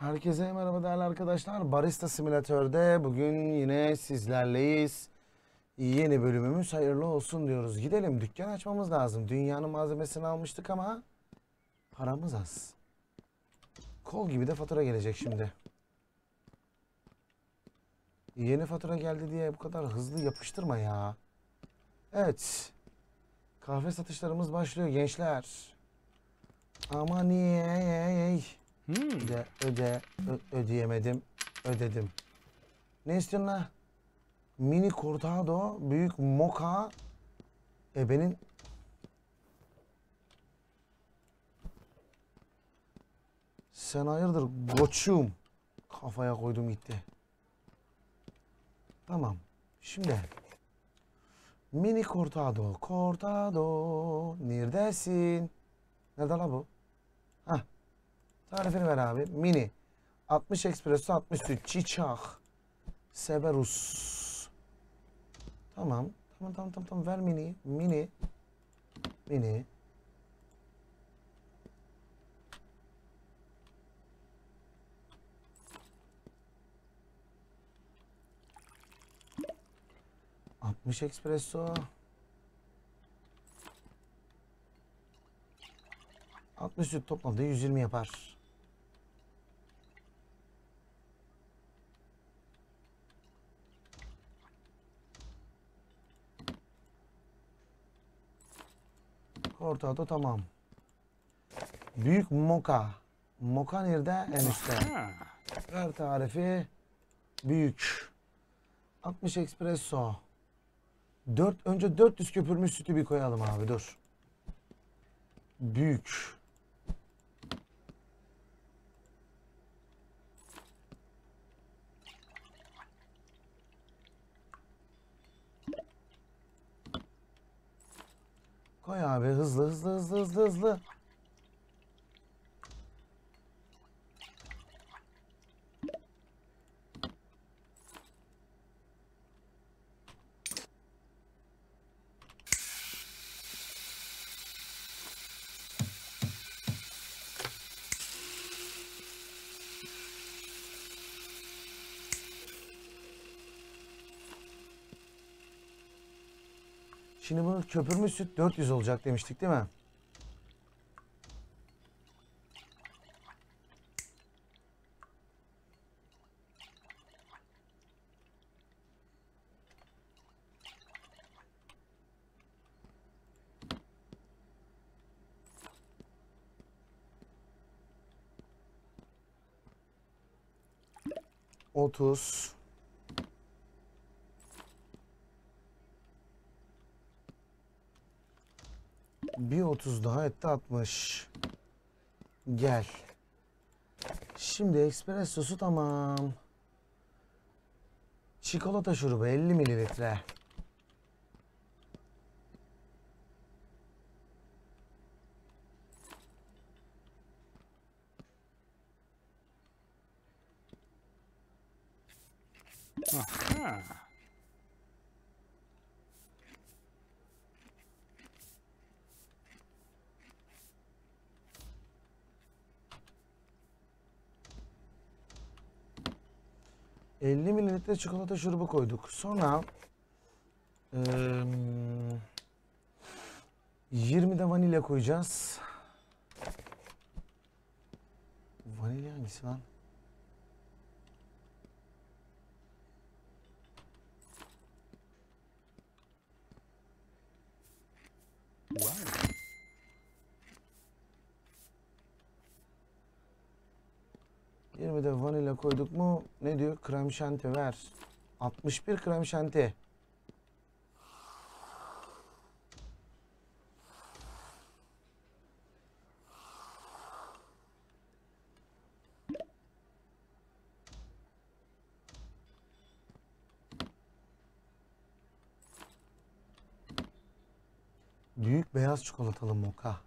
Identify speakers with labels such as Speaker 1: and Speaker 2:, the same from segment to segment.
Speaker 1: Herkese merhaba değerli arkadaşlar. Barista Simülatör'de bugün yine sizlerleyiz. Yeni bölümümüz hayırlı olsun diyoruz. Gidelim, dükkan açmamız lazım. Dünyanın malzemesini almıştık ama paramız az. Kol gibi de fatura gelecek şimdi. Yeni fatura geldi diye bu kadar hızlı yapıştırma ya. Evet. Kahve satışlarımız başlıyor gençler. Ama niye? Ödeyemedim. Ödedim. Ne istiyorsun lan? Mini cortado, büyük moka. Benim sen hayırdır koçum? Kafaya koydum gitti. Tamam. Şimdi mini cortado, neredesin? Nerede la bu? Hah. Tarifini ver abi. Mini 60 espresso, 60 süt, çiçek, Severus. Tamam. Tamam. Ver mini. 60 espresso. 60 süt toplamda 120 yapar. Cortado tamam. Büyük moka. Moka nerede? En üstte. Ver tarifi. Büyük. 60 espresso. Önce 400 köpürmüş sütü bir koyalım abi, dur. Büyük. Koy abi, hızlı. Şimdi bunu köpürmüş süt 400 olacak demiştik değil mi? Otuz. Bir 30 daha etti 60. Gel. Şimdi espressosu tamam. Çikolata şurubu 50 mililitre.
Speaker 2: Aha.
Speaker 1: 50 mililitre çikolata şurubu koyduk. Sonra 20 de vanilya koyacağız. Vanilya hangisi lan?
Speaker 2: Wow.
Speaker 1: De vanilya koyduk mu? Ne diyor? Krem şanti ver. 61 krem şanti. Büyük beyaz çikolatalı moka.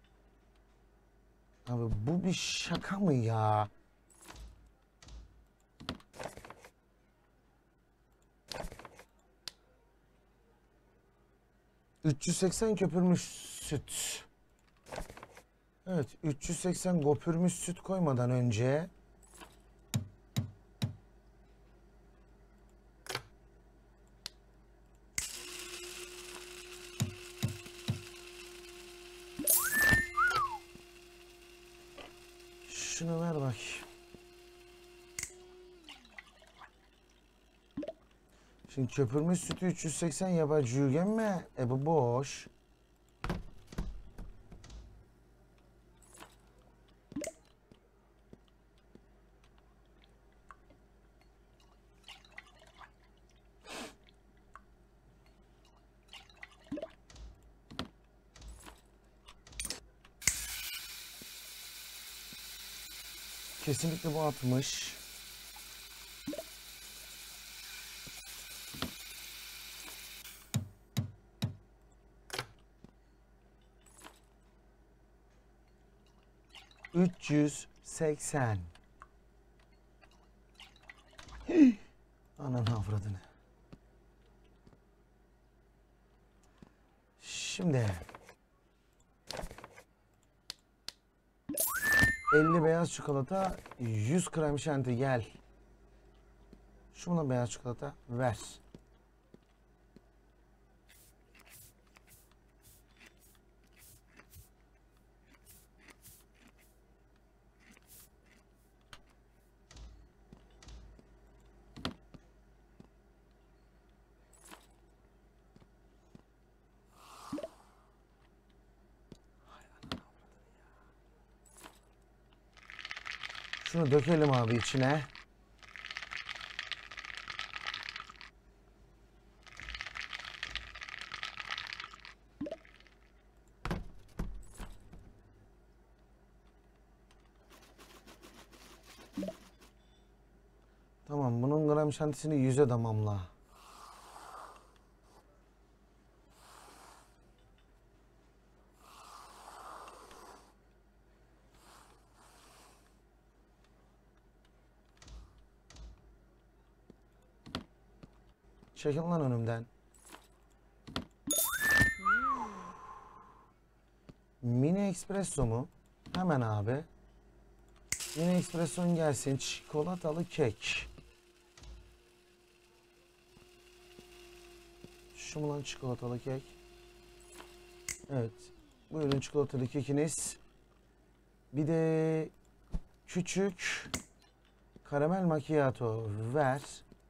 Speaker 1: Abi bu bir şaka mı ya? ...380 köpürmüş süt. Evet, 380 köpürmüş süt koymadan önce Şunu ver bak. Şimdi köpürmüş sütü 380 yapacağım mı? Bu boş. Kesinlikle bu 60. ...380. Ananı avradını. Şimdi... 50 beyaz çikolata, 100 krem şanti gel. Şuna beyaz çikolata ver. Şunu dökelim abi içine. Tamam, bunun gram şantisini 100'e tamamla. Çekil lan önümden. Mini espresso mu? Hemen abi. Mini espresson gelsin. Çikolatalı kek. Şu mu lan çikolatalı kek? Evet. Buyurun çikolatalı kekiniz. Bir de küçük karamel macchiato ver.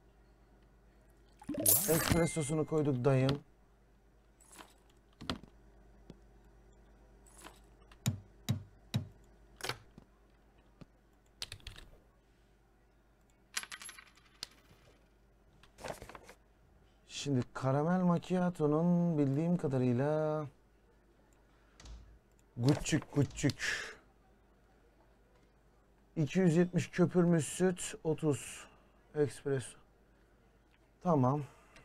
Speaker 1: Espressosunu koyduk dayım. Şimdi karamel macchiato'nun bildiğim kadarıyla küçük 270 köpürmüş süt 30 espresso. Tamam.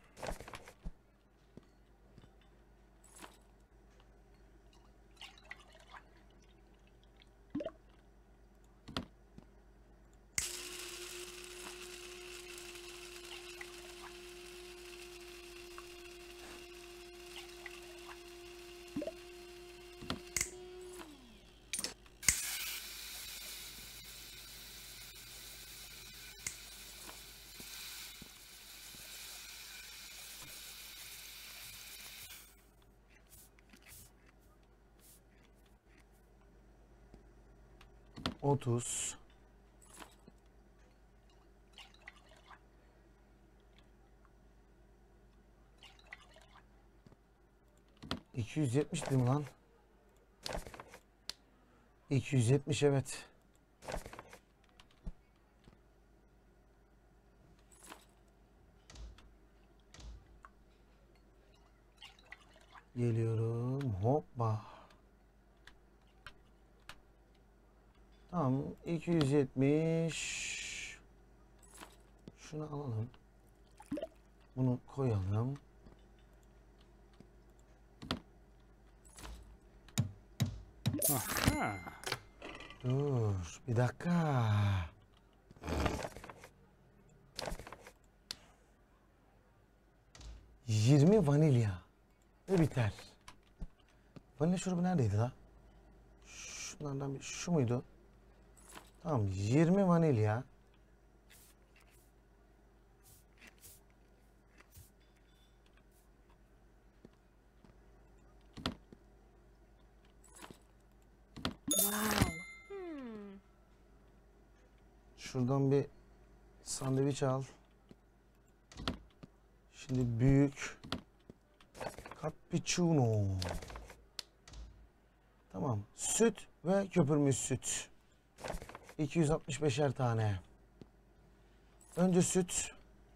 Speaker 1: Otuz. $270 değil mi lan? 270 evet. Geliyorum. Hoppa. Tamam. 270. Şunu alalım. Bunu koyalım.
Speaker 2: Aha.
Speaker 1: Dur. Bir dakika. ...20 vanilya. Ve biter. Vanilya şurubu neredeydi la? Şunlardan bir... Şu muydu? Tamam. 20 vanilya.
Speaker 3: Wow.
Speaker 1: Şuradan bir sandviç al. Şimdi büyük cappuccino. Tamam. Süt ve köpürmüş süt. 265'er tane. Önce süt.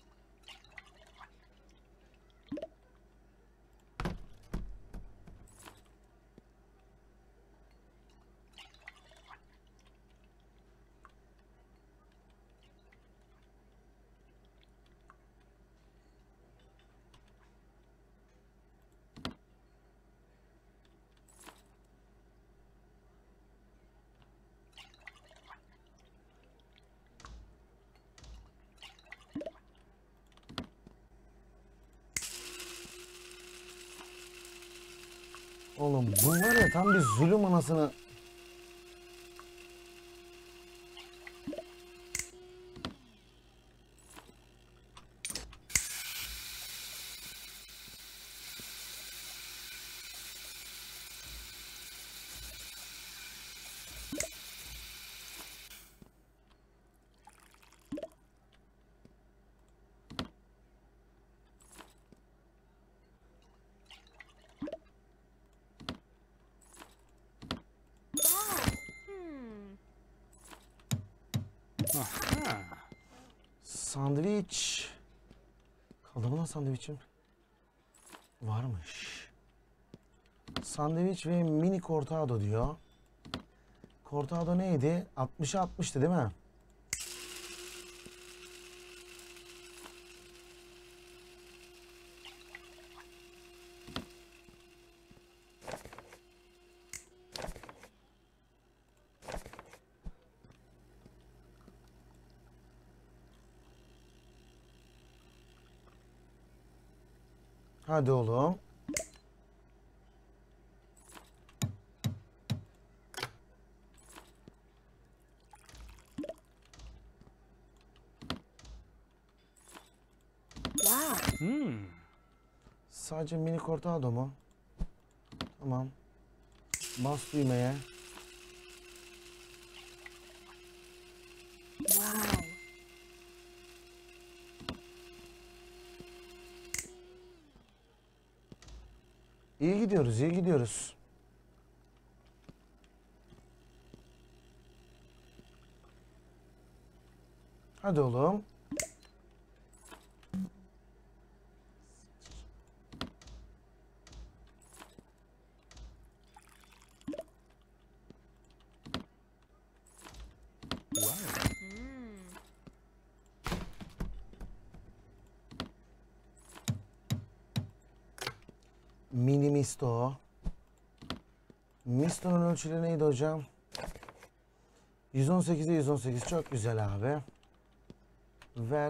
Speaker 1: Oğlum bunlar ya tam bir zulüm anasını.
Speaker 2: Aha.
Speaker 1: Sandviç. Kaldı mı lan sandviçim? Varmış. Sandviç ve mini cortado diyor. Cortado neydi? 60'a 60'tı değil mi? Hadi oğlum.
Speaker 2: Hmm.
Speaker 1: Sadece mini cortado mu? Tamam. Bas düğmeye. İyi gidiyoruz, iyi gidiyoruz. Hadi oğlum.
Speaker 2: Wow.
Speaker 1: Mini misto. Misto'nun ölçüleri neydi hocam? 118'e 118 çok güzel abi. Ver.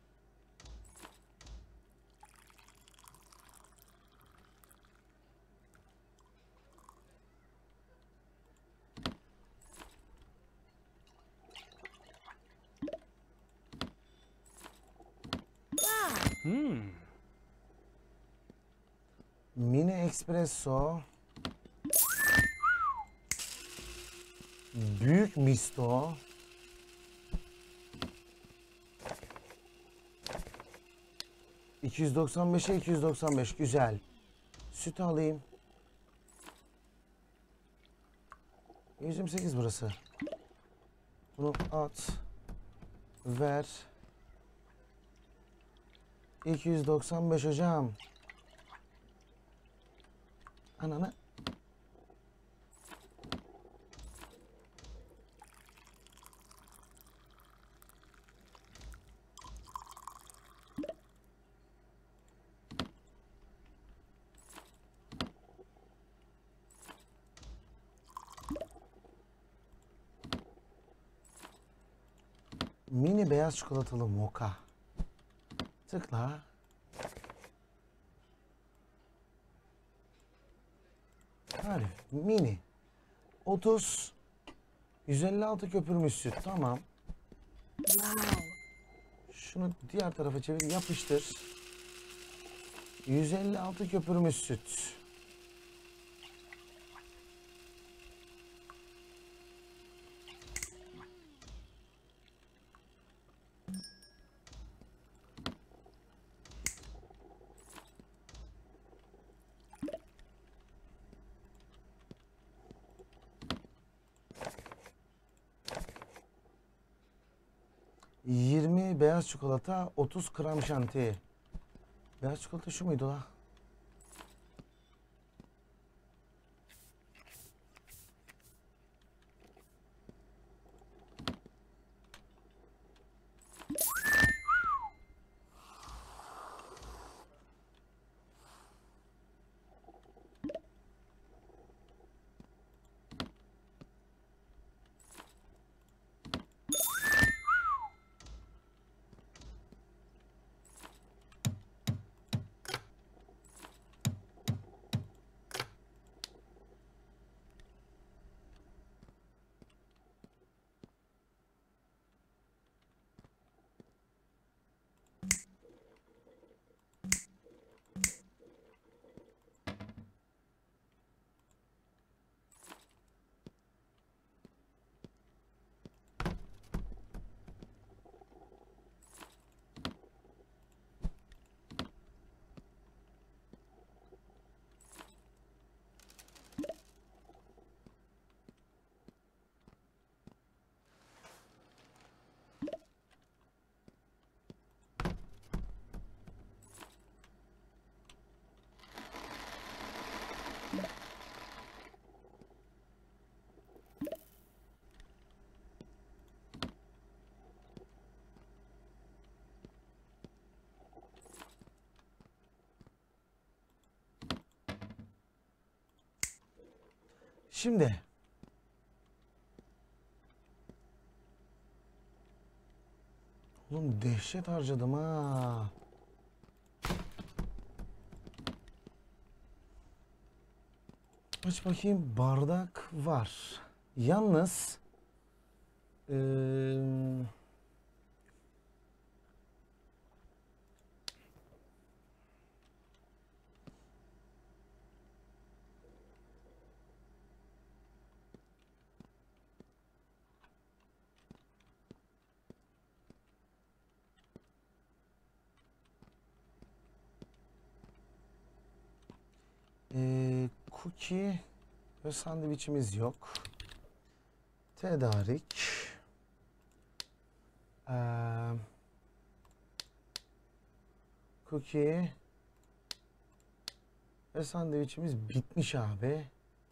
Speaker 2: Hmm.
Speaker 1: Mini espresso. Büyük misto. ...295'e 295 güzel. Süt alayım. 128 burası. Bunu at. Ver. 295 hocam. Ananı. Mini beyaz çikolatalı moka. Tıkla. Hadi mini. 30. 156 köpürmüş süt. Tamam. Şunu diğer tarafa çevir. Yapıştır. 156 köpürmüş süt. beyaz çikolata, 30 gram şanti. Beyaz çikolata şu muydu la? Şimdi oğlum dehşet harcadım ha. Aç bakayım, bardak var. Yalnız cookie ve sandviçimiz yok. Tedarik. Cookie ve sandviçimiz bitmiş abi.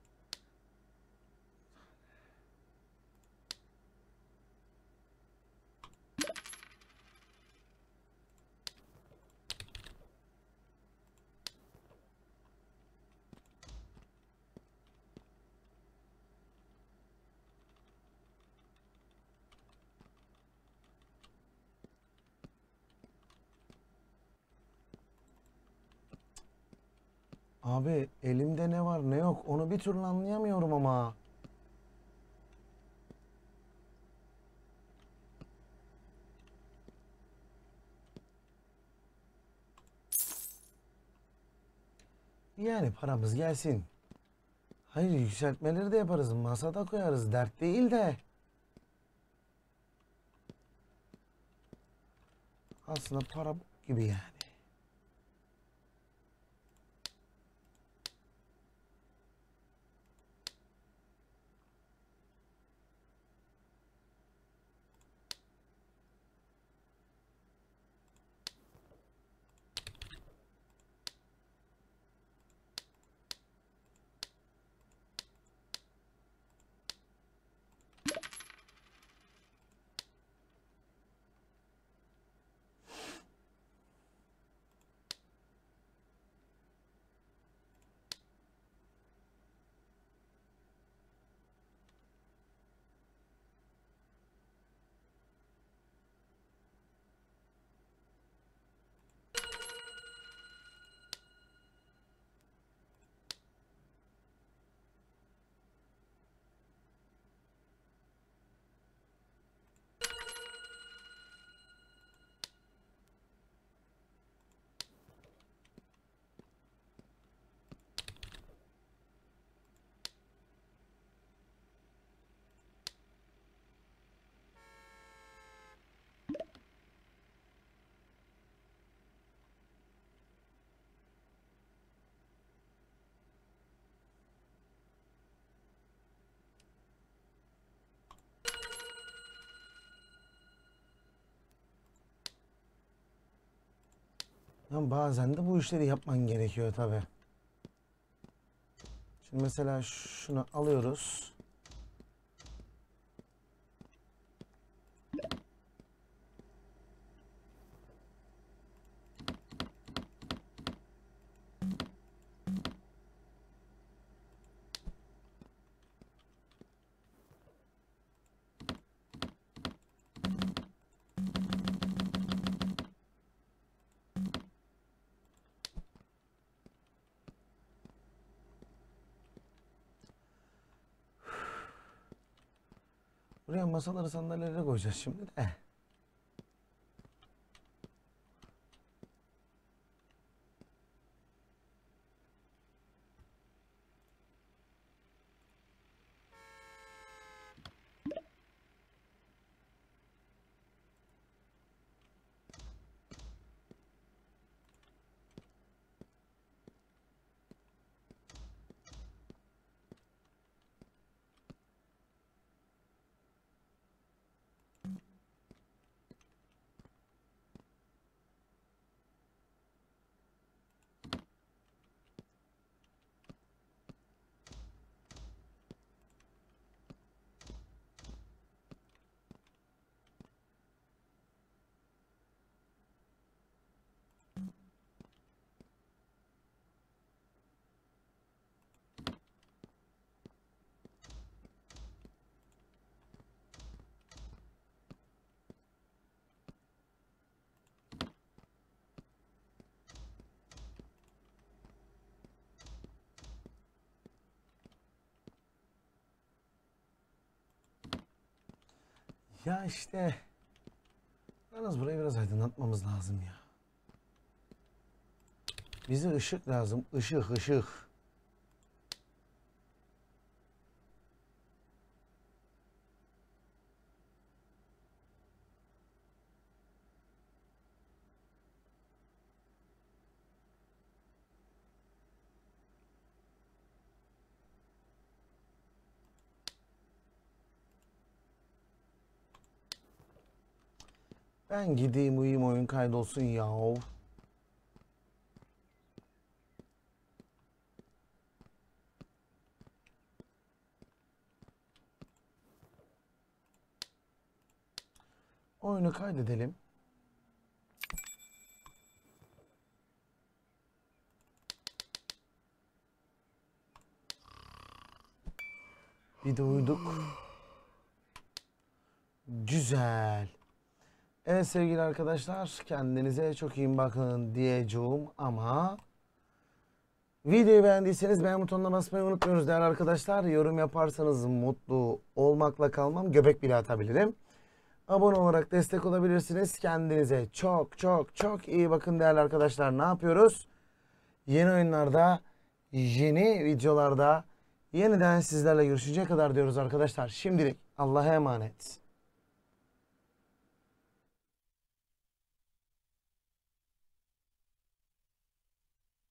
Speaker 1: Abi elimde ne var ne yok onu bir türlü anlayamıyorum ama. Yani paramız gelsin. Hayır, yükseltmeleri de yaparız. Masada koyarız. Dert değil de. Aslında para gibi yani. Ya bazen de bu işleri yapman gerekiyor tabi. Şimdi mesela şunu alıyoruz. Buraya masaları sandalyeleri koyacağız şimdi de. Ya işte yalnız burayı biraz aydınlatmamız lazım ya. Bize ışık lazım. Işık. Ben gideyim uyuyayım, oyun kaydolsun yahu. Oyunu kaydedelim. Bir de uyuduk. Güzel. Evet sevgili arkadaşlar, kendinize çok iyi bakın diyeceğim ama videoyu beğendiyseniz beğen butonuna basmayı unutmuyoruz değerli arkadaşlar. Yorum yaparsanız mutlu olmakla kalmam, göbek bile atabilirim. Abone olarak destek olabilirsiniz. Kendinize çok iyi bakın değerli arkadaşlar. Ne yapıyoruz? Yeni oyunlarda, yeni videolarda yeniden sizlerle görüşecek kadar diyoruz arkadaşlar. Şimdilik Allah'a emanet.